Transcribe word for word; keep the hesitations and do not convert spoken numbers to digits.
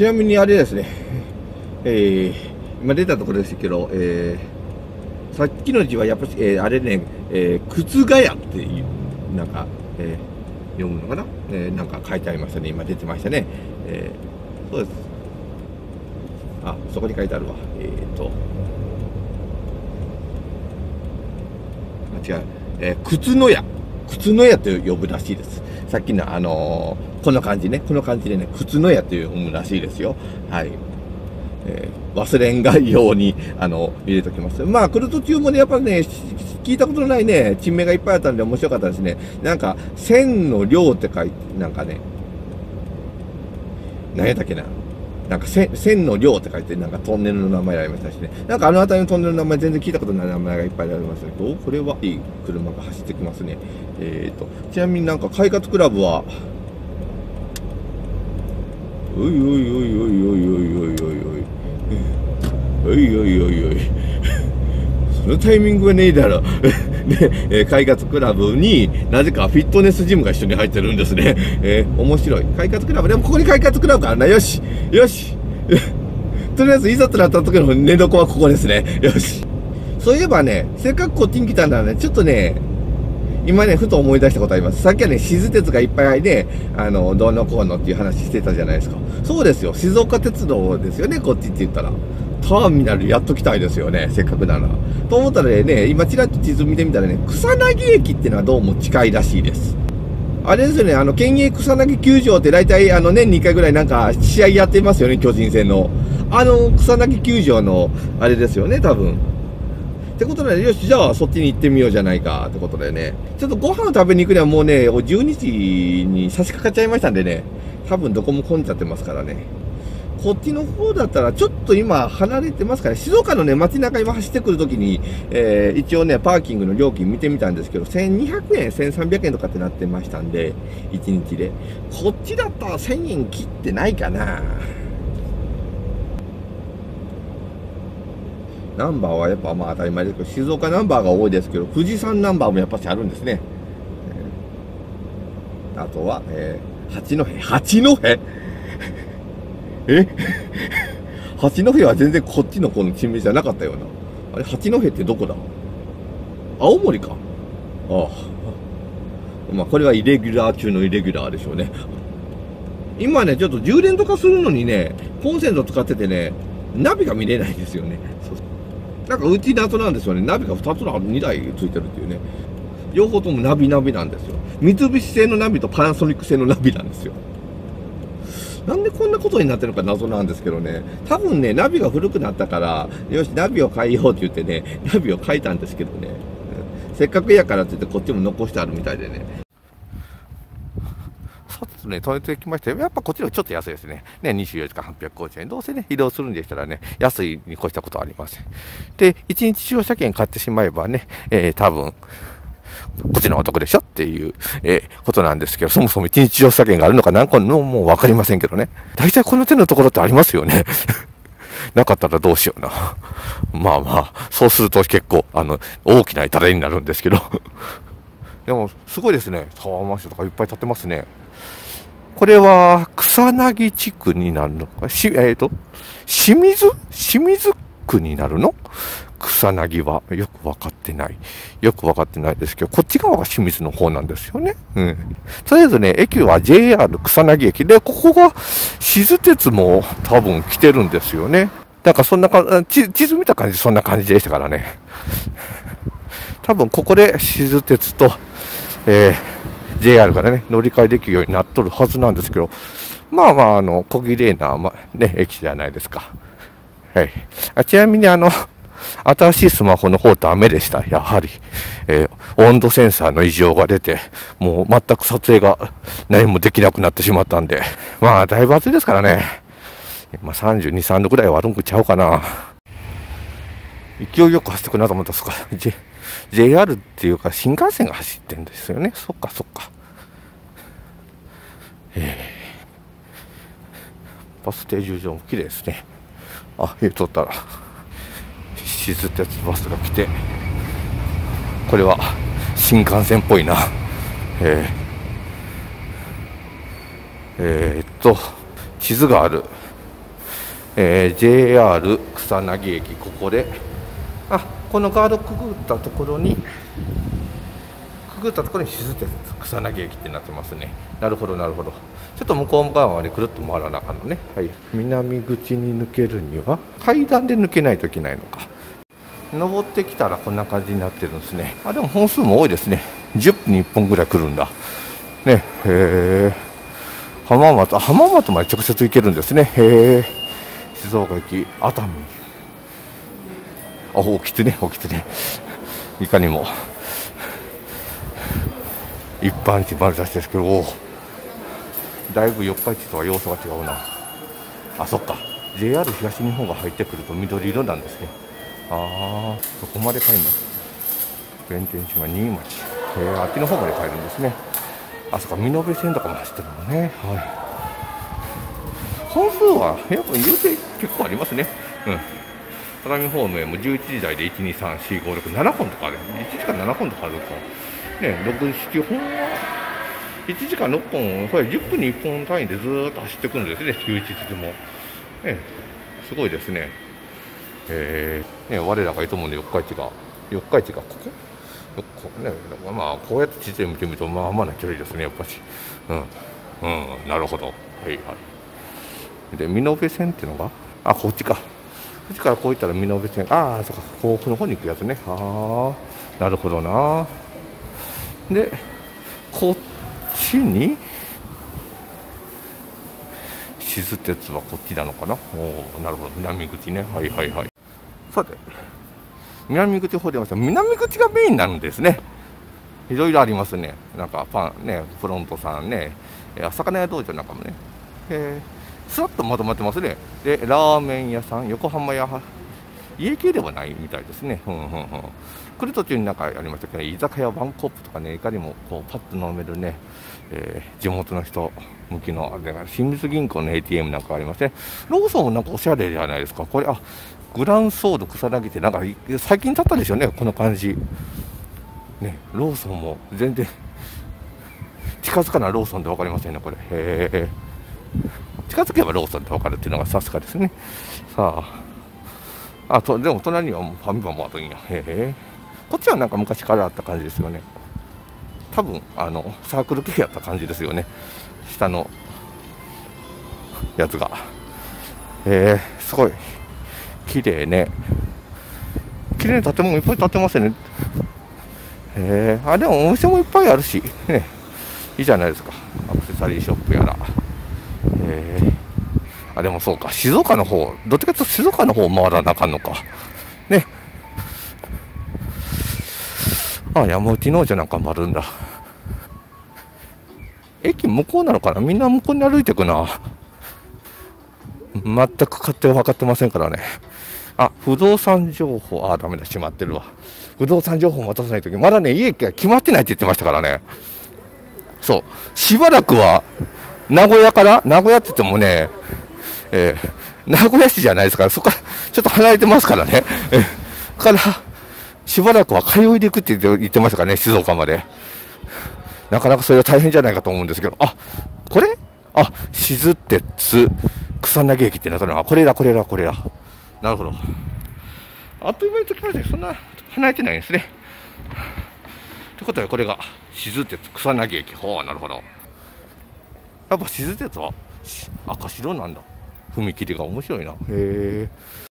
ちなみにあれですね、えー、今出たところですけど、えー、さっきの字はやっぱり、えー、あれね、えー、靴ヶ谷っていう、なんか、えー、読むのかな、えー、なんか書いてありましたね、今出てましたね。えー、そうです。あ、そこに書いてあるわ。えーと、間違う。えー、靴の屋。靴の屋と呼ぶらしいです。さっきのあのー、この感じね、この感じでね、靴の屋と読むらしいですよ。はい。えー、忘れんがように、あの、入れときます。まあ、来る途中もね、やっぱりね、聞いたことのないね、地名がいっぱいあったんで面白かったですね。なんか、千の量って書いて、なんかね、何やったっけな。なんか千、千の量って書いて、なんかトンネルの名前がありましたしね。なんかあの辺りのトンネルの名前全然聞いたことない名前がいっぱいありますね。お、これはいい車が走ってきますね。えーと、ちなみになんか快活クラブは、おいおいおいおいおいおいおいおい。おいおいおいおい。そのタイミングはねえだろ。で、快活クラブになぜかフィットネスジムが一緒に入ってるんですね。えー、面白い。快活クラブ。でもここに快活クラブがあるな。よし。よし。とりあえずいざとなった時の寝床はここですね。よし。そういえばね、せっかくこっちに来たんだらね、ちょっとね、今ね、ふと思い出したことあります。さっきはね、静鉄がいっぱいね、あの、どうのこうのっていう話してたじゃないですか。そうですよ。静岡鉄道ですよね、こっちって言ったら。ターミナルやっと来たいですよね、せっかくなら。と思ったらね、今ちらっと地図見てみたらね、草薙駅っていうのはどうも近いらしいです。あれですよね、あの、県営草薙球場って大体あの、年にいっかいぐらいなんか試合やってますよね、巨人戦の。あの、草薙球場の、あれですよね、多分。ってことで、よし、じゃあそっちに行ってみようじゃないかってことでね。ちょっとご飯を食べに行くにはもうね、じゅうにじに差し掛かっちゃいましたんでね。多分どこも混んじゃってますからね。こっちの方だったらちょっと今離れてますから、ね、静岡のね、街中今走ってくるときに、えー、一応ね、パーキングの料金見てみたんですけど、せんにひゃくえん、せんさんびゃくえんとかってなってましたんで、いちにちで。こっちだったらせんえん切ってないかな。ナンバーはやっぱまあ当たり前ですけど、静岡ナンバーが多いですけど、富士山ナンバーもやっぱしあるんですね。えー、あとは、えー、八戸。八戸え八戸は全然こっちのこの地名じゃなかったような。あれ、八戸ってどこだ？青森か。ああ。まあ、これはイレギュラー中のイレギュラーでしょうね。今ね、ちょっと充電とかするのにね、コンセント使っててね、ナビが見れないんですよね。そうなんかうち謎なんですよね。ナビがふたつのにだいついてるっていうね。両方ともナビナビなんですよ。三菱製のナビとパナソニック製のナビなんですよ。なんでこんなことになってるのか謎なんですけどね。多分ね、ナビが古くなったから、よし、ナビを変えようって言ってね、ナビを変えたんですけどね。せっかくやからって言ってこっちも残してあるみたいでね。さっとね、止めてきましたよ。やっぱこっちのちょっと安いですね。ね、にじゅうよじかんはっぴゃくごじゅうえん。どうせね、移動するんでしたらね、安いに越したことはありません。で、いちにち使用車券買ってしまえばね、えー、多分、こっちのお得でしょっていう、えー、ことなんですけど、そもそもいちにち乗車券があるのか何個のもうわかりませんけどね。大体この手のところってありますよね。なかったらどうしような。まあまあ、そうすると結構、あの、大きな痛手になるんですけど。でも、すごいですね。タワーマンションとかいっぱい建ってますね。これは、草薙地区になるのか、し、えっと、清水清水区になるの草薙はよくわかってない。よくわかってないですけど、こっち側が清水の方なんですよね。うん。とりあえずね、駅は ジェイアール 草薙駅で、ここが静鉄も多分来てるんですよね。なんかそんなか、地図見た感じそんな感じでしたからね。多分ここで静鉄と、えー、ジェイアール からね、乗り換えできるようになっとるはずなんですけど、まあまあ、あの、小綺麗な、ま、ね、駅じゃないですか。はい。あちなみにあの、新しいスマホの方ダメでした。やはり、えー、温度センサーの異常が出て、もう全く撮影が何もできなくなってしまったんで、まあ、だいぶ暑いですからね。まあ、さんじゅうに、さんどぐらいはあるんちゃうかな。勢いよく走ってくるなと思ったんですから、J、ジェイアール っていうか新幹線が走ってるんですよね。そっかそっか。えー、バス停十条も綺麗ですね。あ、言うとったら。静鉄バスが来て、これは新幹線っぽいな。えー、えー、っと地図があるえー、ジェイアール 草薙駅、ここで、あ、このガードくぐったところに、くぐったところに静鉄草薙駅ってなってますね。なるほど、なるほど。ちょっと向こう側までくるっと回らなあかんのね。はい。南口に抜けるには、階段で抜けないといけないのか。登ってきたらこんな感じになってるんですね。あ、でも本数も多いですね。じゅっぷんにいっぽんぐらい来るんだ。ね、へえ。浜松、浜松まで直接行けるんですね。へえ。静岡駅、熱海。あ、おきつね、おきつね。いかにも。一般地丸出しですけど、おだいぶ四日市とは様子が違うな。あ、そっか。ジェイアール 東日本が入ってくると緑色なんですね。ああ、そこまで帰るの。弁天島新町。えー、あっちの方まで帰るんですね。あ、そっか、美濃部線とかも走ってるのね。はい。本数はやっぱ言うて結構ありますね。うん。相模方面もじゅういちじ台でいち、に、さん、よん、ご、ろく、ななほんとかある。いちじかんななほんとかあるから。ね、ろく、ななほんはいちじかんろっぽん、これじゅっぷんにいっぽん単位でずーっと走ってくるんですね、休日でも。ね、すごいですね。えー、ね、我らがいともの四日市が、四日市がこここね、まあ、こうやって地図で見てみると、まあまあな距離ですね、やっぱし。うん。うん、なるほど。はいはい。で、美濃部線っていうのが、あ、こっちか。こっちからこういったら美濃部線、ああ、そっか、甲府の方に行くやつね。ああ、なるほどな。で、こっちに、静鉄はこっちなのかな。おお、なるほど、南口ね。はいはいはい。さて、南口方でました。南口がメインなんですね。いろいろありますね。なんかパンね、フロントさんね、魚屋道場なんかもね、えー、すらっとまとまってますね。で、ラーメン屋さん、横浜屋、家系ではないみたいですね。うんうんうん。来る途中になんかありましたけど、居酒屋ワンコップとかね、いかにもこうパッと飲めるね、えー、地元の人向きの、清水銀行の エーティーエム なんかありますね。ローソンもなんかおしゃれじゃないですか。これ、あ、グランソード草薙ってなんか最近経ったでしょうね、この感じ。ね、ローソンも全然近づかないローソンって分かりませんね、これ。へえ。近づけばローソンって分かるっていうのがさすがですね。さあ、あとでも隣にはファミマもあるんや。へえ。こっちはなんか昔からあった感じですよね。多分あのサークル系やった感じですよね。下のやつが。へえ、すごい綺麗ね。綺麗な建物いっぱい建ってますね。へえ、あ、でもお店もいっぱいあるし、ね、いいじゃないですか。アクセサリーショップやら。へえ、あ、でもそうか、静岡の方、どっちかというと静岡の方回らなあかんのか。ね。あ、山内農場なんかもあるんだ。駅向こうなのかな、みんな向こうに歩いてくな。全く勝手は分かってませんからね。あ、不動産情報、あ、ダメだ、閉まってるわ。不動産情報を渡さないとき、まだね、家が決まってないって言ってましたからね。そう。しばらくは、名古屋から、名古屋って言ってもね、えー、名古屋市じゃないですから、そこからちょっと離れてますからね。えー、から、しばらくは通いでいくって言ってましたからね、静岡まで。なかなかそれは大変じゃないかと思うんですけど、あ、これあ、静鉄、草薙駅ってなったのは、これだ、これだ、これだ。なるほど。あっという間に着きましたね。そんな離れてないんですね。ということで、これが静鉄草薙駅。ほう、なるほど。やっぱ静鉄は赤白なんだ。踏切が面白いな。へえ。